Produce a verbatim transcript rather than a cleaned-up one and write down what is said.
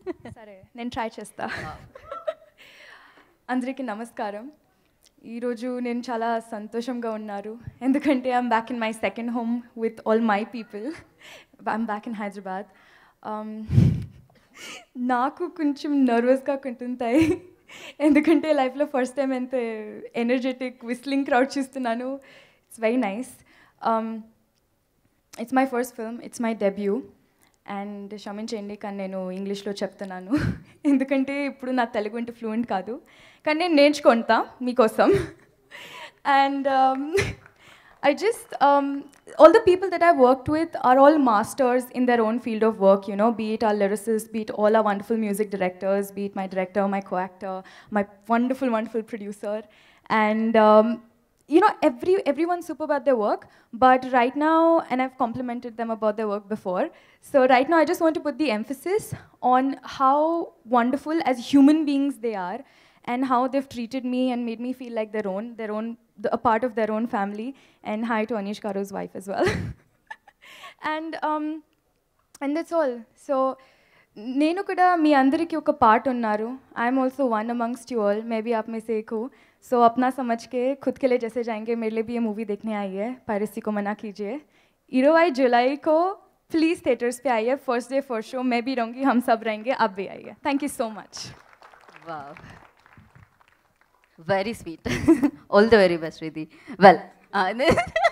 సరే నేను ట్రై చేస్తా. అందరికీ నమస్కారం. ఈరోజు నేను చాలా సంతోషంగా ఉన్నారు ఎందుకంటే I'm back in my second home with all my people. I'm back in Hyderabad. నాకు కొంచెం నర్వస్గా ఉంటుంటాయి ఎందుకంటే లైఫ్లో ఫస్ట్ టైం ఎంత ఎనర్జెటిక్ విస్లింగ్ క్రౌడ్ చూస్తున్నాను. It's very nice. It's my first film, it's my debut. And క్షమించండి కానీ నేను ఇంగ్లీష్లో చెప్తున్నాను ఎందుకంటే ఇప్పుడు నా తెలుగు అంటే ఫ్లూయెంట్ కాదు, కానీ నేను నేర్చుకుంటా మీకోసం. And I just, um, all the people that I've worked with are all masters in their own field of work, you know, be it our lyricists, be it all our wonderful music directors, be it my director, my co-actor, my wonderful, wonderful producer. And, um, you know, every, everyone's superb at their work, but right now, and I've complimented them about their work before, so right now I just want to put the emphasis on how wonderful as human beings they are, and how they've treated me and made me feel like their own, their own, the, a part of their own family. And hi to Anish Karo's wife as well. and um, and that's all. So, nenu kuda mi andariki oka part unnaru. I am also one amongst you all. Maybe aap mein se ek ho. So, apna samajh ke khud ke liye jaise jayenge, mere liye bhi ye movie dekhne aayi hai. Piracy ko mana kijiye. इक्कीस जुलाई को please theatres पे आइए. First day first show मैं भी रहूँगी, हम सब रहेंगे, आप भी आइए. Thank you so much. Wow. Very sweet. All the very best, Riddhi. Well, uh,